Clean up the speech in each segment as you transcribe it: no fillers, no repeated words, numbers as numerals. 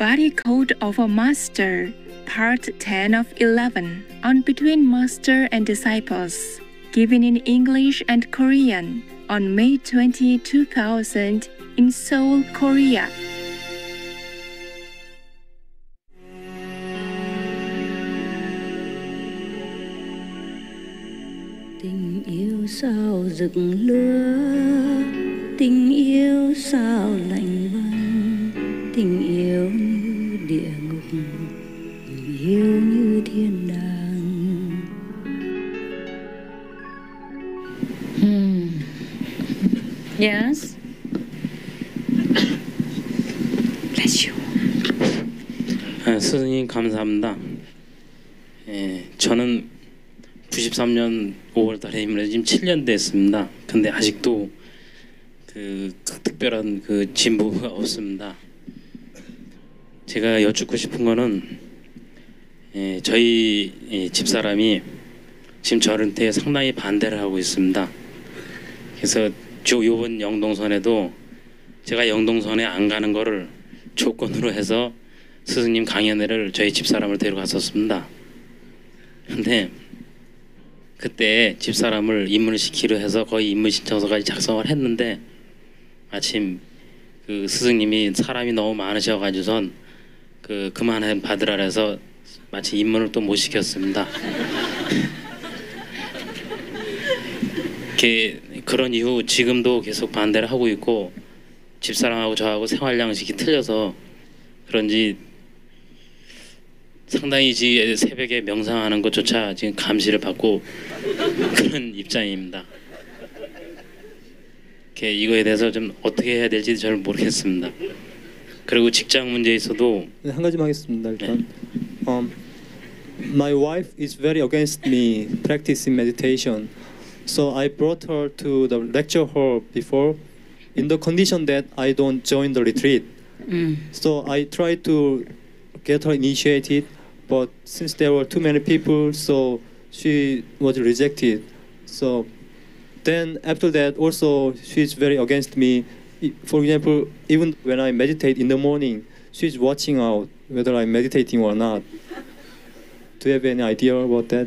Body Code of a Master, Part 10 of 11, on Between Master and Disciples, given in English and Korean on May 20, 2000 in Seoul, Korea. Tình yêu sao rực lửa, tình yêu sao lạnh băng, tình yêu như địa ngục, tình yêu như thiên đàng. Yes. Bless you. 스승님 감사합니다. 저는 93년 5월달에 입문해서 지금 7년 됐습니다. 근데 아직도 그 특별한 그 진보가 없습니다. 제가 여쭙고 싶은 거는 저희 집사람이 지금 저한테 상당히 반대를 하고 있습니다. 그래서 요번 영동선에도 제가 영동선에 안 가는 거를 조건으로 해서 스승님 강연회를 저희 집사람을 데려갔었습니다. 근데 그때 집사람을 입문을 시키려 해서 거의 입문 신청서까지 작성을 했는데 마침 그 스승님이 사람이 너무 많으셔가지고선 그만 받으라 해서 마치 입문을 또 못 시켰습니다. 그런 이후 지금도 계속 반대를 하고 있고 집사람하고 저하고 생활 양식이 틀려서 그런지 상당히 지금 새벽에 명상하는 것조차 지금 감시를 받고 그런 입장입니다. 이거에 대해서 좀 어떻게 해야 될지 잘 모르겠습니다. 그리고 직장 문제에 있어도 한 가지만 하겠습니다. 일단 my wife is very against me practicing meditation, so I brought her to the lecture hall before, in the condition that I don't join the retreat. So I tried to get her initiated, but since there were too many people, so she was rejected. So then after that also she's very against me. For example, even when I meditate in the morning, she's watching out whether I'm meditating or not. Do you have any idea about that?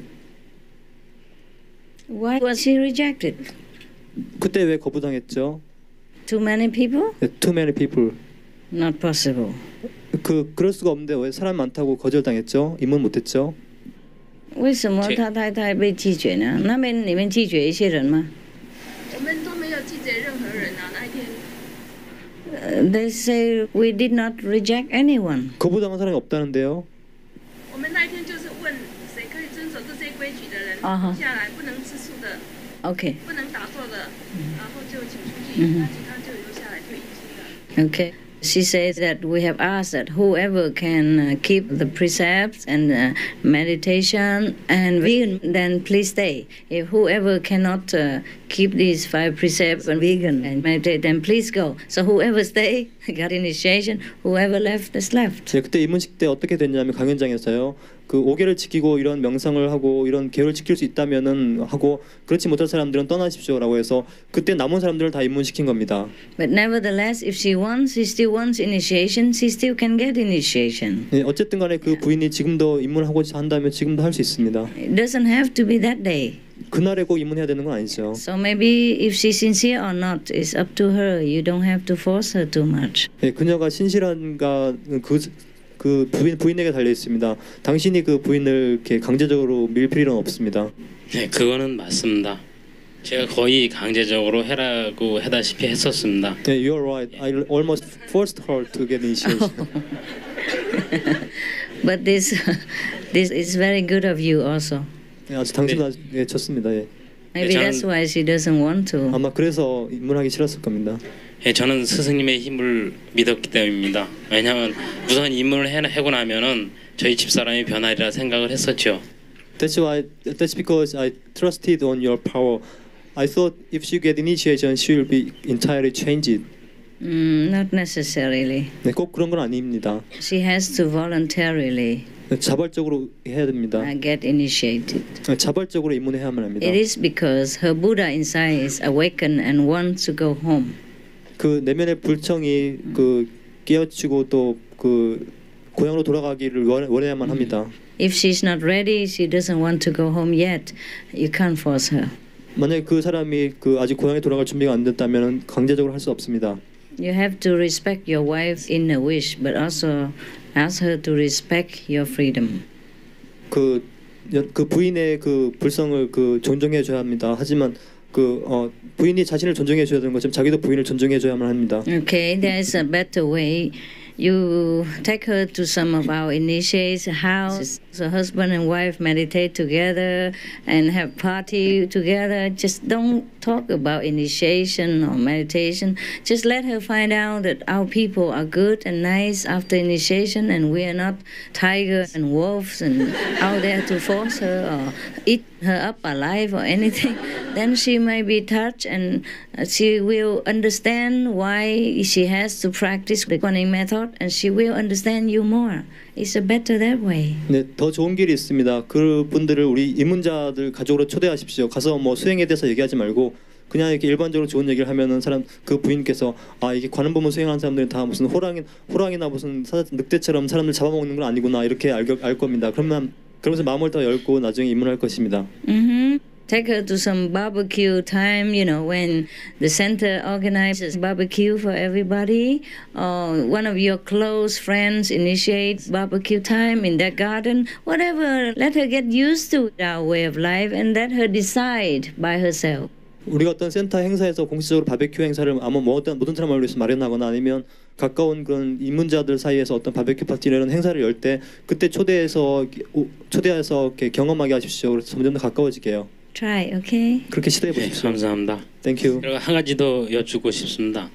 Why was she rejected? 그때 왜 거부당했죠? Too many people? Too many people. Not possible. 그럴 수가 없는데 왜 사람 많다고 거절당했죠? 입문 못했죠? 为什么他太太被拒绝呢？那边你们拒绝一些人吗？ 我们都没有拒绝任何人啊，那一天。 They say we did not reject anyone. 거부당한 사람이 없다는데요. 我们那一天就是问谁可以遵守这些规矩的人下来，不能吃素的 Okay. 不能打坐的，然后就请出去，那其他就留下来退休的。 Okay. She says that we have asked that whoever can keep the precepts and meditation and vegan, then please stay. If whoever cannot keep these 5 precepts and vegan and meditate, then please go. So whoever stay got initiation. Whoever left is left. 그때 입문식 때 어떻게 됐냐면 강연장에서요. 그 5개를 지키고 이런 명상을 하고 이런 계율을 지킬 수 있다면은 하고 그렇지 못할 사람들은 떠나십시오라고 해서 그때 남은 사람들을 다 입문시킨 겁니다. But nevertheless, if she still wants initiation, she still can get initiation. 네, 어쨌든 간에 그 부인이 지금도 입문하고자 한다면 지금도 할 수 있습니다. It doesn't have to be that day. 그날에 꼭 입문해야 되는 건 아니죠. So maybe if she's sincere or not, it's up to her. You don't have to force her too much. 네, 그녀가 신실한가 그 부인에게 달려 있습니다. 당신이 그 부인을 이렇게 강제적으로 밀 필요는 없습니다. 네, 그거는 맞습니다. 제가 거의 강제적으로 해라고 해다시피 했었습니다. 네, you're right. I almost forced her to get initiation. But this is very good of you also. 네, 아주 당신도 아주 좋습니다. 예. Maybe that's why she doesn't want to. 아마 그래서 입문하기 싫었을 겁니다. 예, 저는 스승님의 힘을 믿었기 때문입니다. 왜냐하면 우선 입문을 하고 나면은 저희 집사람이 변하리라 생각을 했었죠. That's because I trusted on your power. I thought if she get initiation, she will be entirely changed. Not necessarily. 네, 꼭 그런 건 아닙니다. She has to voluntarily 자발적으로 해야 됩니다. get initiated. 자발적으로 입문해야만 합니다. It is because her Buddha inside is awakened and wants to go home. 그 내면의 불청이 그 깨어치고 또 그 고향으로 돌아가기를 원해야만 합니다. If she's not ready, she doesn't want to go home yet, you can't force her. 만약 그 사람이 아직 고향에 돌아갈 준비가 안 됐다면 강제적으로 할 수 없습니다. You have to respect your wife's inner wish, but also ask her to respect your freedom. 그 부인의 그 불성을 존중해 줘야 합니다. 하지만 부인이 자신을 존중해 줘야 되는 것처럼 자기도 부인을 존중해 줘야만 합니다. Okay, there is a better way. You take her to some of our initiates house. So husband and wife meditate together and have party together. Just don't talk about initiation or meditation. Just let her find out that our people are good and nice after initiation, and we are not tigers and wolves and out there to force her or eat her up alive or anything. Then she may be touched and she will understand why she has to practice the Guanyin method, and she will understand you more. It's better that way. 네, 더 좋은 길이 있습니다. 그 분들을 우리 입문자들 가족으로 초대하십시오. 가서 뭐 수행에 대해서 얘기하지 말고 그냥 이렇게 일반적으로 좋은 얘기를 하면은 그 부인께서 이게 관음법문 수행하는 사람들은 다 무슨 호랑이나 무슨 늑대처럼 사람들 잡아먹는 건 아니구나 이렇게 알 겁니다. 그러면서 마음을 더 열고 나중에 입문할 것입니다. Take her to some barbecue time, when the center organizes barbecue for everybody, or one of your close friends initiates barbecue time in their garden, whatever. Let her get used to our way of life and let her decide by herself. 우리가 어떤 센터 행사에서 공식적으로 바베큐 행사를 모든 사람을 위해서 마련하거나 아니면 가까운 그런 입문자들 사이에서 어떤 바베큐 파티 이런 행사를 열 때 그때 초대해서 이렇게 경험하게 하십시오. 그래서 점점 더 가까워지게 해요. Try, okay? 그렇게 시도해 보십시오. 네, 감사합니다. Thank you. 그리고 한 가지 더 여쭙고 싶습니다.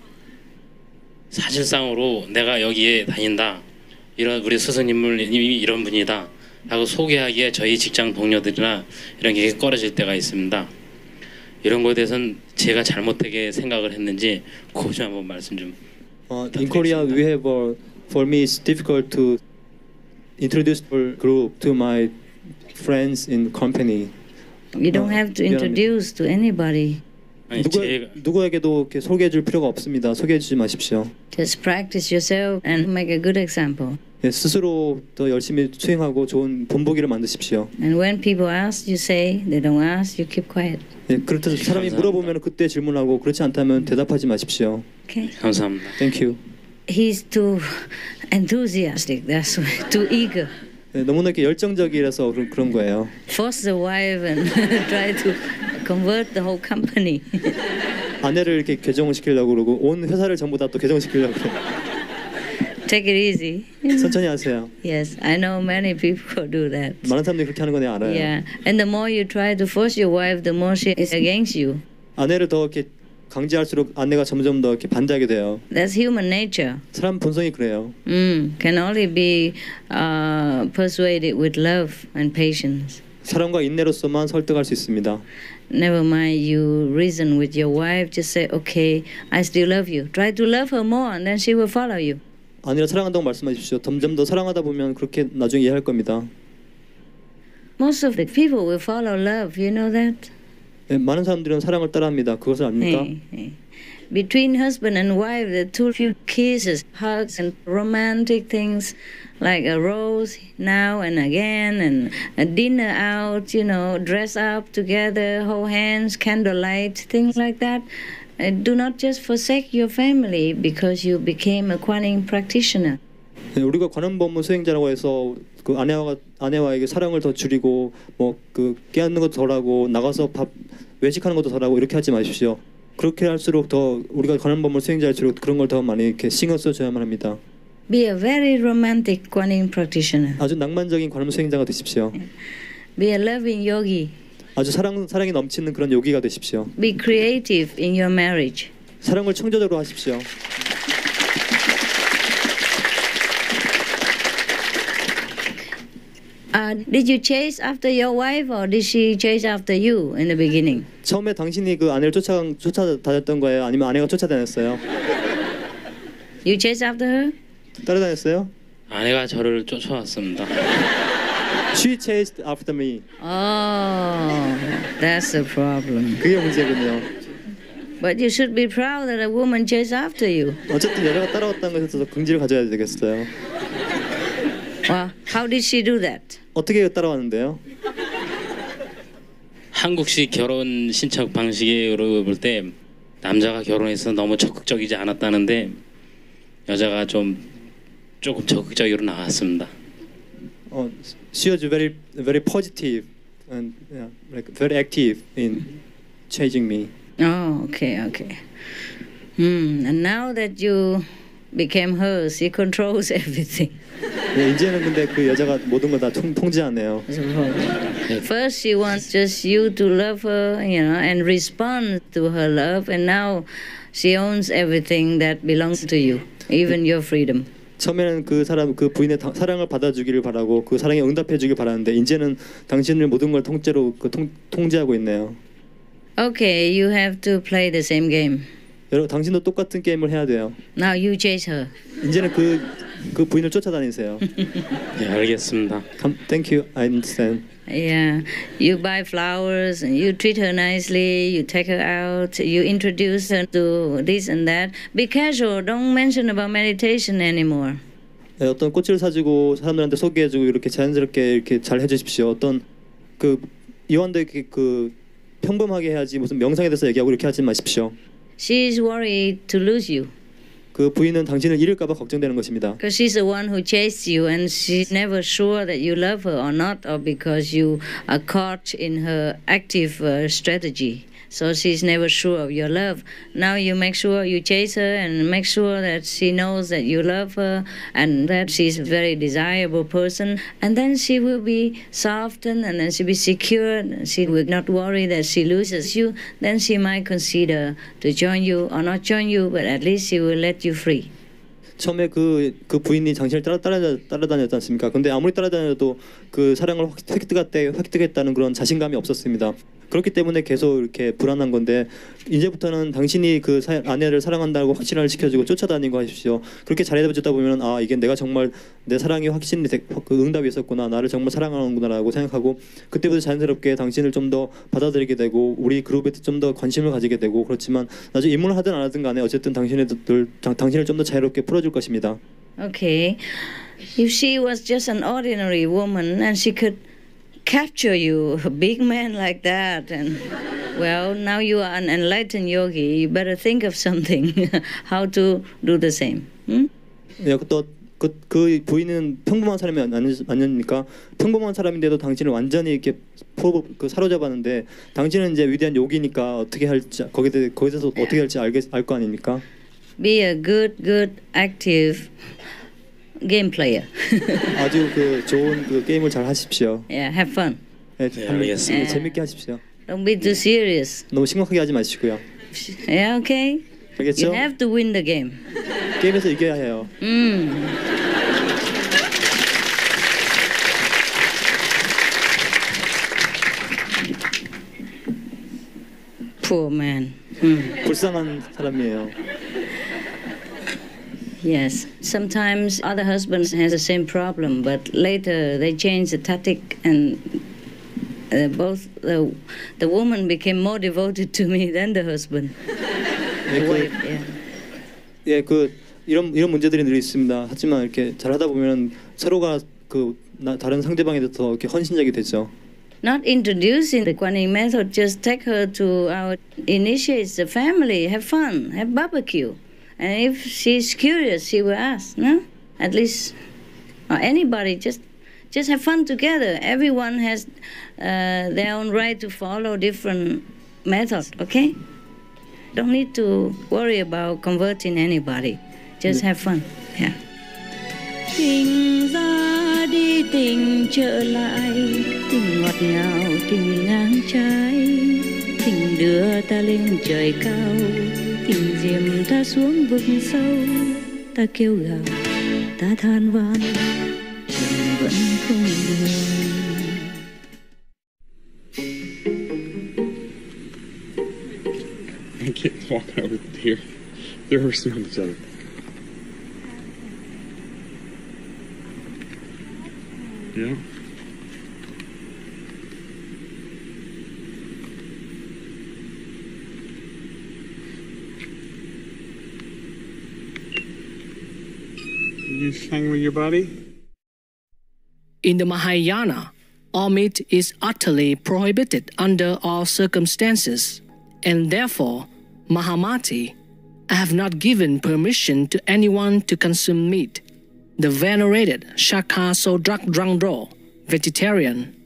사실상으로 내가 여기에 다닌다. 우리 스승님이 이런 분이다. 라고 소개하기에 저희 직장 동료들이나 이런 게 꺼려질 때가 있습니다. 이런 거에 대해서는 제가 잘못되게 생각을 했는지 그거 좀 한번 말씀 좀. In Korea, we have for me it's difficult to introduce the group to my friends in company. You don't have to introduce to anybody. 아니, 누구에게도 이렇게 소개해줄 필요가 없습니다. 소개해주지 마십시오. Just practice yourself and make a good example. 네, 스스로 더 열심히 수행하고 좋은 본보기를 만드십시오. And when people ask, you say. They don't ask, you keep quiet. 네, 그렇듯 사람이 물어보면 그때 질문하고 그렇지 않다면 대답하지 마십시오. Okay. 감사합니다. Thank you. He's too enthusiastic. That's why. Too eager. 네, 너무나 이렇게 열정적이라서 그런 거예요. Force the wife and try to convert the whole company. 아내를 이렇게 개종을 시키려고 그러고 온 회사를 전부 다 또 개종시키려고 그래요. Take it easy. 천천히 하세요. Yes, I know many people do that. 많은 사람들이 그렇게 하는 거 내가 알아요. Yeah, and the more you try to force your wife, the more she is against you. 아내를 더 이렇게 강제할수록 아내가 점점 더 이렇게 반대하게 돼요. That's human nature. 사람 본성이 그래요. Can only be persuaded with love and patience. 사랑과 인내로서만 설득할 수 있습니다. Never mind you reason with your wife. Just say, okay, I still love you. Try to love her more, and then she will follow you. 아니라 사랑한다고 말씀하십시오. 점점 더 사랑하다 보면 그렇게 나중에 이해할 겁니다. Most of the people will follow love. You know that? 네, 많은 사람들은 사랑을 따라합니다. 그것을 압니까? Hey. Between husband and wife, the two few kisses, hugs, and romantic things, like a rose now and again, and a dinner out, dress up together, hold hands, candlelight, things like that. Do not just forsake your family because you became a Guanyin practitioner. 네, 우리가 관음법문 수행자라고 해서 그 아내와에게 사랑을 더 줄이고 깨닫는 것도 덜하고 나가서 외식하는 것도 덜하고 이렇게 하지 마십시오. 그렇게 할수록 더 우리가 관음법문 수행자일수록 그런 걸 더 많이 이렇게 신경 써줘야만 합니다. Be a very romantic Guanyin practitioner. 아주 낭만적인 관음 수행자가 되십시오. Be a loving yogi. 아주 사랑이 넘치는 그런 요기가 되십시오. Be creative in your marriage. 사랑을 창조적으로 하십시오. Did you chase after your wife or did she chase after you in the beginning? 처음에 당신이 그 아내를 쫓아다녔던 거예요? 아니면 아내가 쫓아다녔어요? You chase after her? 따라다녔어요? 아내가 저를 쫓아왔습니다. She chased after me. Oh, that's a problem. 그게 문제군요. But you should be proud that a woman chased after you. 어쨌든 여자가 따라왔다는 것에 있어서 긍지를 가져야 되겠어요. Well, how did she do that? 어떻게 따라왔는데요? 한국식 결혼 신청 방식으로 볼 때 남자가 결혼해서 너무 적극적이지 않았다는데 여자가 조금 적극적으로 나왔습니다. She was very positive and like very active in changing me. Oh, okay. And now that you became hers, she controls everything. 네, 이제는 근데 그 여자가 모든 걸 다 통제하네요. First, she wants just you to love her, and respond to her love, and now she owns everything that belongs to you, even your freedom. 처음에는 그 부인의 사랑을 받아주기를 바라고 그 사랑에 응답해주길 바라는데 이제는 당신을 모든 걸 통째로 통제하고 있네요. Okay, you have to play the same game. 여러분, 당신도 똑같은 게임을 해야 돼요. Now you chase her. 이제는 그 부인을 쫓아다니세요. 네, 알겠습니다. Thank you, I understand. Yeah, you buy flowers and you treat her nicely, you take her out, you introduce her to this and that. Be casual, don't mention about meditation anymore. 네, 어떤 꽃을 사주고 사람들한테 소개해주고 이렇게 자연스럽게 이렇게 잘 해주십시오. 어떤 이완도 이렇게 평범하게 해야지 무슨 명상에 대해서 얘기하고 이렇게 하지 마십시오. She is worried to lose you. 그 부인은 당신을 잃을까봐 걱정되는 것입니다. Because she's the one who chased you, and she's never sure that you love her or not, or because you are caught in her active strategy. So she's never sure of your love. Now you make sure you chase her and make sure that she knows that you love her and that she's a very desirable person. And then she will be softened and then she'll be secured. And she will not worry that she loses you. Then she might consider to join you or not join you, but at least she will let you free. 처음에 그 부인이 당신을 따라다녔지 않습니까? 근데 아무리 따라다녀도 그 사랑을 획득했다는 그런 자신감이 없었습니다. 그렇기 때문에 계속 이렇게 불안한 건데 이제부터는 당신이 그 아내를 사랑한다고 확신을 시켜주고 쫓아다니고 하십시오. 그렇게 잘해주다 보면 이게 내가 정말 내 사랑이 확신이 응답이 있었구나, 나를 정말 사랑하는구나라고 생각하고 그때부터 자연스럽게 당신을 좀 더 받아들이게 되고 우리 그룹에 좀 더 관심을 가지게 되고 그렇지만 나중에 입문을 하든 안 하든 간에 어쨌든 당신을 좀 더 자유롭게 풀어줄 것입니다. Okay, if she was just an ordinary woman and she could capture you, a big man like that, and well, now you are an enlightened yogi. You better think of something how to do the same. 네, 그 부인은 평범한 사람이 아닙니까? 평범한 사람인데도 당신을 완전히 이렇게 사로잡았는데 당신은 이제 위대한 요기니까 어떻게 할지 거기서 어떻게 할지 알 거 아닙니까? Be a good active game player. 아주 좋은 게임을 잘 하십시오. Yeah, have fun. 네, 알겠습니다. 재밌게 하십시오. Don't be too serious. 너무 심각하게 하지 마시고요. Yeah, okay. 알겠죠? You have to win the game. 게임에서 이겨야 해요. Poor man. 불쌍한 사람이에요. Yes. Sometimes other husbands has the same problem, but later they change the tactic and both the woman became more devoted to me than the husband. 이런 문제들이 늘 있습니다. 하지만 이렇게 잘하다 보면 서로가 다른 상대방에 대해서 이렇게 헌신적이 되죠. Not introducing the Kuan Yin method, just take her to our initiates the family, have fun, have barbecue. And if she's curious, she will ask, no? At least, or anybody, just have fun together. Everyone has their own right to follow different methods, okay? Don't need to worry about converting anybody. Just have fun, yeah. Tình ra đi tình trở lại, tình ngọt ngào tình ngang trái, tình đưa ta lên trời cao, tình diệm ta xuống vực sâu, ta kêu gào ta than van tình vẫn không buồn. I can't walk over here. They're horsing on each other. Yeah. You hang with your buddy? In the Mahayana, all meat is utterly prohibited under all circumstances, and therefore, Mahamati, I have not given permission to anyone to consume meat. The venerated Shaka Sodrak Drangdro, vegetarian,